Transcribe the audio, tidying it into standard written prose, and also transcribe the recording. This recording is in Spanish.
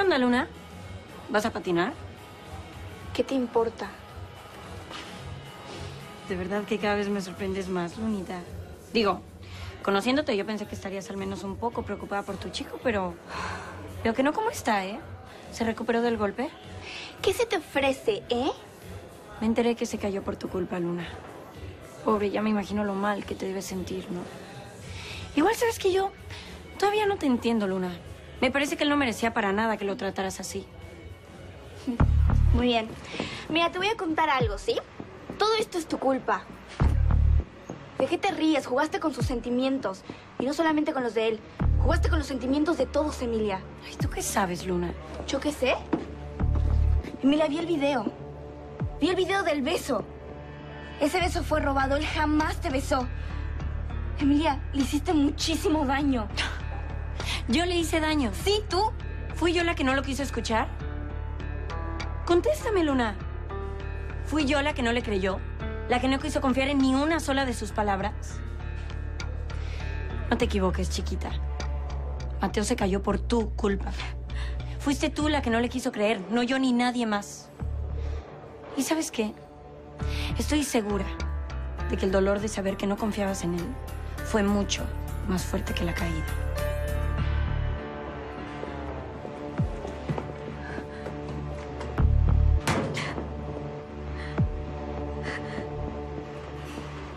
onda, Luna? ¿Vas a patinar? ¿Qué te importa? De verdad que cada vez me sorprendes más, Lunita. Digo, conociéndote yo pensé que estarías al menos un poco preocupada por tu chico, pero... Veo que no. ¿Cómo está, eh? ¿Se recuperó del golpe? ¿Qué se te ofrece, eh? Me enteré que se cayó por tu culpa, Luna. Pobre, ya me imagino lo mal que te debes sentir, ¿no? Igual sabes que yo todavía no te entiendo, Luna. Me parece que él no merecía para nada que lo trataras así. Muy bien. Mira, te voy a contar algo, ¿sí? Todo esto es tu culpa. ¿De qué te ríes? Jugaste con sus sentimientos. Y no solamente con los de él. Jugaste con los sentimientos de todos, Emilia. Ay, ¿tú qué sabes, Luna? ¿Yo qué sé? Emilia, vi el video. Vi el video del beso. Ese beso fue robado. Él jamás te besó. Emilia, le hiciste muchísimo daño. ¿Yo le hice daño? Sí, tú. ¿Fui yo la que no lo quiso escuchar? Contéstame, Luna. ¿Fui yo la que no le creyó? ¿La que no quiso confiar en ni una sola de sus palabras? No te equivoques, chiquita. Mateo se cayó por tu culpa. Fuiste tú la que no le quiso creer, no yo ni nadie más. ¿Y sabes qué? Estoy segura de que el dolor de saber que no confiabas en él fue mucho más fuerte que la caída.